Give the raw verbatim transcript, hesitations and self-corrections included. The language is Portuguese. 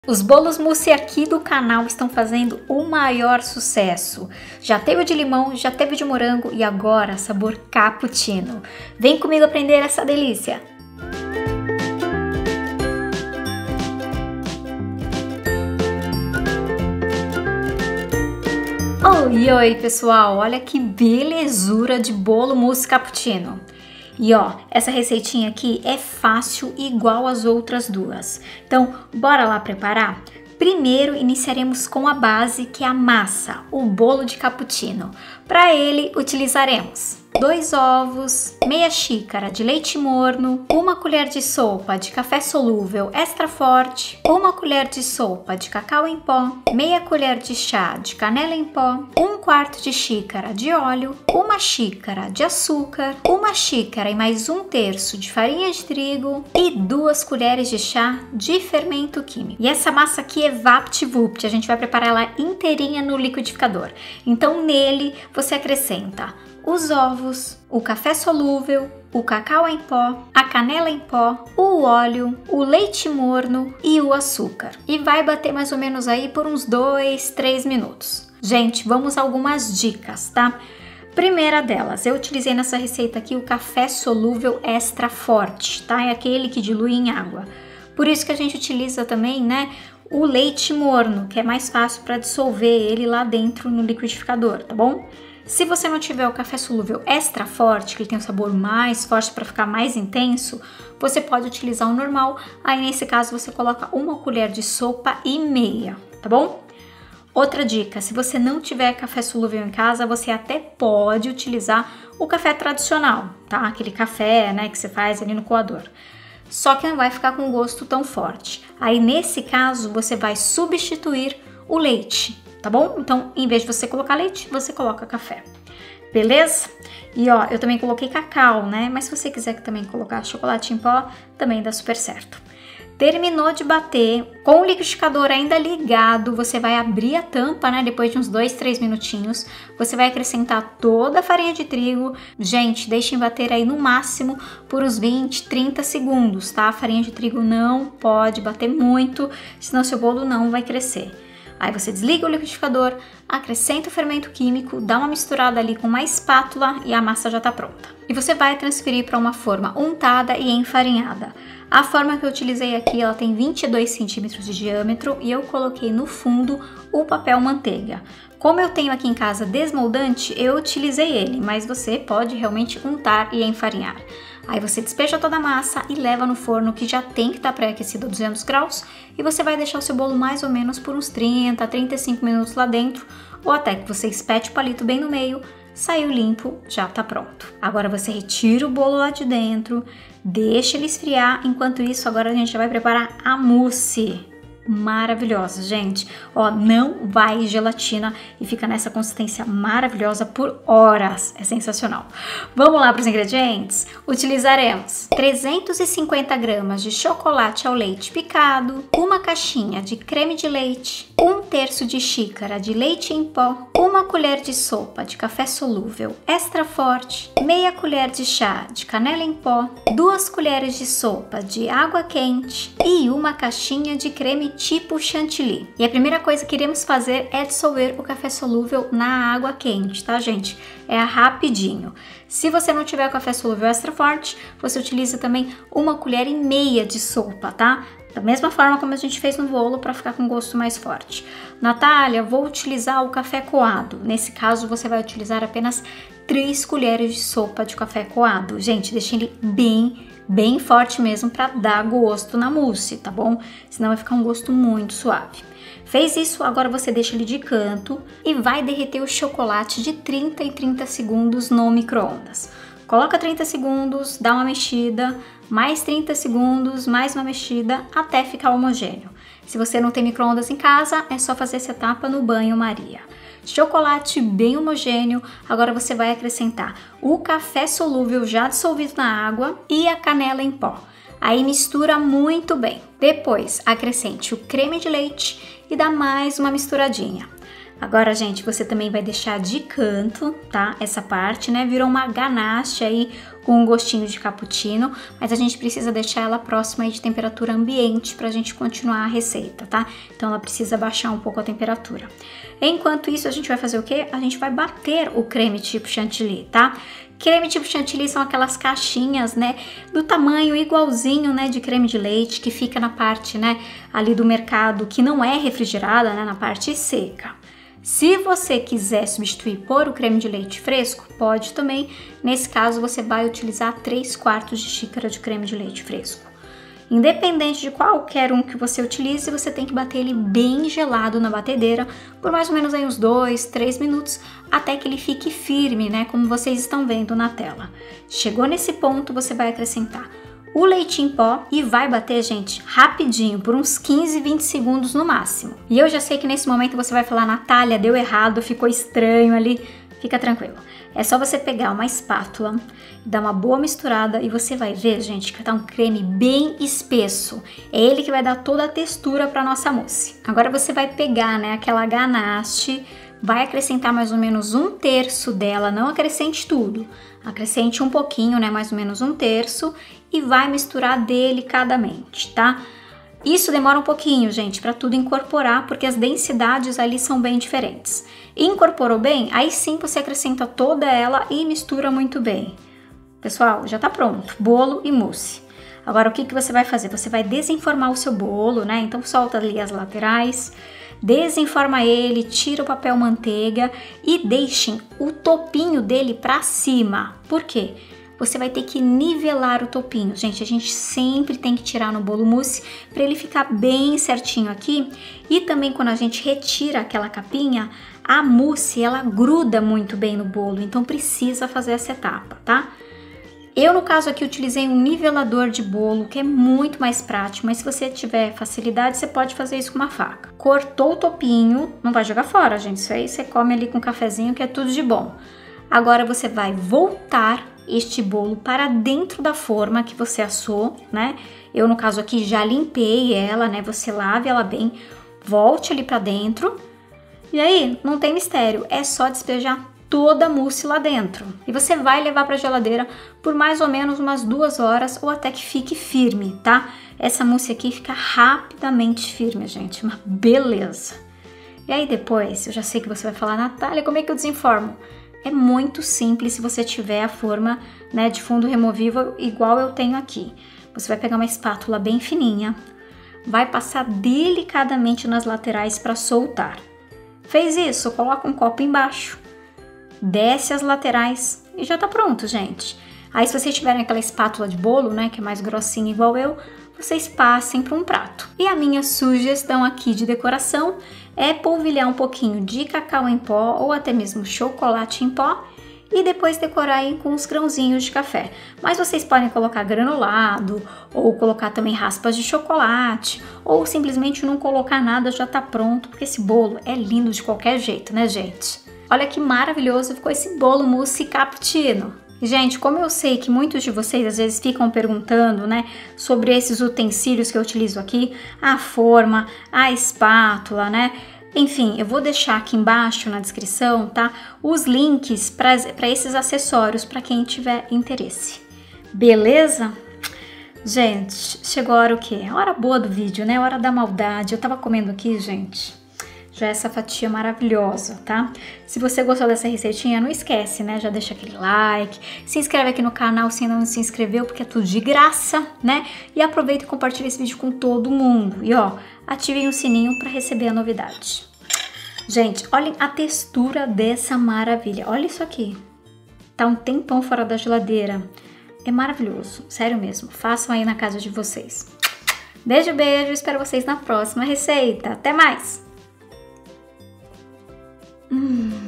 Os bolos mousse aqui do canal estão fazendo o maior sucesso. Já teve o de limão, já teve o de morango e agora sabor cappuccino. Vem comigo aprender essa delícia! Oi, oi pessoal, olha que belezura de bolo mousse cappuccino. E ó, essa receitinha aqui é fácil igual as outras duas. Então, bora lá preparar? Primeiro, iniciaremos com a base, que é a massa, o bolo de cappuccino. Para ele, utilizaremos dois ovos, meia xícara de leite morno, uma colher de sopa de café solúvel extra forte, uma colher de sopa de cacau em pó, meia colher de chá de canela em pó, um quarto de xícara de óleo, uma xícara de açúcar, uma xícara e mais um terço de farinha de trigo e duas colheres de chá de fermento químico. E essa massa aqui é VaptVupt, a gente vai preparar ela inteirinha no liquidificador. Então nele você acrescenta os ovos, o café solúvel, o cacau em pó, a canela em pó, o óleo, o leite morno e o açúcar. E vai bater mais ou menos aí por uns dois, três minutos. Gente, vamos a algumas dicas, tá? Primeira delas, eu utilizei nessa receita aqui o café solúvel extra forte, tá? É aquele que dilui em água. Por isso que a gente utiliza também, né, o leite morno, que é mais fácil para dissolver ele lá dentro no liquidificador, tá bom? Se você não tiver o café solúvel extra forte, que ele tem um sabor mais forte para ficar mais intenso, você pode utilizar o normal. Aí nesse caso você coloca uma colher de sopa e meia, tá bom? Outra dica, se você não tiver café solúvel em casa, você até pode utilizar o café tradicional, tá? Aquele café, né, que você faz ali no coador. Só que não vai ficar com gosto tão forte. Aí nesse caso você vai substituir o leite, tá bom? Então, em vez de você colocar leite, você coloca café. Beleza? E ó, eu também coloquei cacau, né? Mas se você quiser também colocar chocolate em pó, também dá super certo. Terminou de bater, com o liquidificador ainda ligado, você vai abrir a tampa, né? Depois de uns dois, três minutinhos, você vai acrescentar toda a farinha de trigo. Gente, deixem bater aí no máximo por uns vinte, trinta segundos, tá? A farinha de trigo não pode bater muito, senão seu bolo não vai crescer. Aí você desliga o liquidificador, acrescenta o fermento químico, dá uma misturada ali com uma espátula e a massa já tá pronta. E você vai transferir para uma forma untada e enfarinhada. A forma que eu utilizei aqui, ela tem vinte e dois centímetros de diâmetro e eu coloquei no fundo o papel manteiga. Como eu tenho aqui em casa desmoldante, eu utilizei ele, mas você pode realmente untar e enfarinhar. Aí você despeja toda a massa e leva no forno, que já tem que estar pré-aquecido a duzentos graus, e você vai deixar o seu bolo mais ou menos por uns trinta, trinta e cinco minutos lá dentro, ou até que você espete o palito bem no meio, saiu limpo, já tá pronto. Agora você retira o bolo lá de dentro, deixa ele esfriar, enquanto isso agora a gente já vai preparar a mousse. Maravilhosa, gente. Ó, não vai gelatina e fica nessa consistência maravilhosa por horas. É sensacional. Vamos lá para os ingredientes? Utilizaremos trezentos e cinquenta gramas de chocolate ao leite picado, uma caixinha de creme de leite, um terço de xícara de leite em pó, uma colher de sopa de café solúvel extra forte, meia colher de chá de canela em pó, duas colheres de sopa de água quente e uma caixinha de creme tipo chantilly. E a primeira coisa que iremos fazer é dissolver o café solúvel na água quente, tá, gente? É rapidinho. Se você não tiver o café solúvel extra forte, você utiliza também uma colher e meia de sopa, tá? Da mesma forma como a gente fez no bolo, para ficar com gosto mais forte. Natália, vou utilizar o café coado. Nesse caso, você vai utilizar apenas três colheres de sopa de café coado. Gente, deixe ele bem, bem forte mesmo para dar gosto na mousse, tá bom? Senão vai ficar um gosto muito suave. Fez isso, agora você deixa ele de canto e vai derreter o chocolate de trinta em trinta segundos no micro-ondas. Coloca trinta segundos, dá uma mexida, mais trinta segundos, mais uma mexida, até ficar homogêneo. Se você não tem micro-ondas em casa, é só fazer essa etapa no banho-maria. Chocolate bem homogêneo, agora você vai acrescentar o café solúvel já dissolvido na água e a canela em pó. Aí mistura muito bem. Depois, acrescente o creme de leite e dá mais uma misturadinha. Agora, gente, você também vai deixar de canto, tá? Essa parte, né? Virou uma ganache aí com um gostinho de cappuccino, mas a gente precisa deixar ela próxima aí de temperatura ambiente para a gente continuar a receita, tá? Então ela precisa baixar um pouco a temperatura. Enquanto isso, a gente vai fazer o quê? A gente vai bater o creme tipo chantilly, tá? Creme tipo chantilly são aquelas caixinhas, né, do tamanho igualzinho, né, de creme de leite que fica na parte, né, ali do mercado que não é refrigerada, né, na parte seca. Se você quiser substituir por o creme de leite fresco, pode também. Nesse caso, você vai utilizar três quartos de xícara de creme de leite fresco. Independente de qualquer um que você utilize, você tem que bater ele bem gelado na batedeira por mais ou menos aí uns dois, três minutos, até que ele fique firme, né? Como vocês estão vendo na tela. Chegou nesse ponto, você vai acrescentar o leite em pó e vai bater, gente, rapidinho, por uns quinze, vinte segundos no máximo. E eu já sei que nesse momento você vai falar, Natália, deu errado, ficou estranho ali. Fica tranquilo. É só você pegar uma espátula, dar uma boa misturada e você vai ver, gente, que tá um creme bem espesso. É ele que vai dar toda a textura para nossa mousse. Agora você vai pegar, né, aquela ganache, vai acrescentar mais ou menos um terço dela, não acrescente tudo. Acrescente um pouquinho, né, mais ou menos um terço e vai misturar delicadamente, tá? Isso demora um pouquinho, gente, para tudo incorporar, porque as densidades ali são bem diferentes. Incorporou bem? Aí sim você acrescenta toda ela e mistura muito bem. Pessoal, já tá pronto, bolo e mousse. Agora o que que você vai fazer? Você vai desenformar o seu bolo, né? Então solta ali as laterais, desenforma ele, tira o papel manteiga e deixem o topinho dele para cima. Por quê? Você vai ter que nivelar o topinho. Gente, a gente sempre tem que tirar no bolo mousse para ele ficar bem certinho aqui. E também quando a gente retira aquela capinha, a mousse ela gruda muito bem no bolo, então precisa fazer essa etapa, tá? Eu, no caso aqui, utilizei um nivelador de bolo, que é muito mais prático, mas se você tiver facilidade, você pode fazer isso com uma faca. Cortou o topinho, não vai jogar fora, gente, isso aí você come ali com um cafezinho, que é tudo de bom. Agora você vai voltar este bolo para dentro da forma que você assou, né? Eu, no caso aqui, já limpei ela, né? Você lave ela bem, volte ali para dentro. E aí, não tem mistério, é só despejar toda a mousse lá dentro. E você vai levar para a geladeira por mais ou menos umas duas horas ou até que fique firme, tá? Essa mousse aqui fica rapidamente firme, gente, uma beleza. E aí depois, eu já sei que você vai falar, Natália, como é que eu desenformo? É muito simples se você tiver a forma, né, de fundo removível igual eu tenho aqui. Você vai pegar uma espátula bem fininha, vai passar delicadamente nas laterais para soltar. Fez isso? Coloca um copo embaixo, desce as laterais e já tá pronto, gente. Aí se vocês tiverem aquela espátula de bolo, né, que é mais grossinha igual eu, vocês passem para um prato. E a minha sugestão aqui de decoração é polvilhar um pouquinho de cacau em pó ou até mesmo chocolate em pó e depois decorar aí com os grãozinhos de café. Mas vocês podem colocar granulado ou colocar também raspas de chocolate ou simplesmente não colocar nada, já tá pronto, porque esse bolo é lindo de qualquer jeito, né, gente? Olha que maravilhoso ficou esse bolo mousse cappuccino. Gente, como eu sei que muitos de vocês às vezes ficam perguntando, né, sobre esses utensílios que eu utilizo aqui, a forma, a espátula, né? Enfim, eu vou deixar aqui embaixo na descrição, tá? Os links para esses acessórios para quem tiver interesse. Beleza? Gente, chegou a hora o quê? A hora boa do vídeo, né? A hora da maldade. Eu tava comendo aqui, gente. Já essa fatia maravilhosa, tá? Se você gostou dessa receitinha, não esquece, né? Já deixa aquele like, se inscreve aqui no canal se ainda não se inscreveu, porque é tudo de graça, né? E aproveita e compartilha esse vídeo com todo mundo. E ó, ativem o sininho para receber a novidade. Gente, olhem a textura dessa maravilha. Olha isso aqui. Tá um tempão fora da geladeira. É maravilhoso, sério mesmo. Façam aí na casa de vocês. Beijo, beijo. Espero vocês na próxima receita. Até mais! Hum.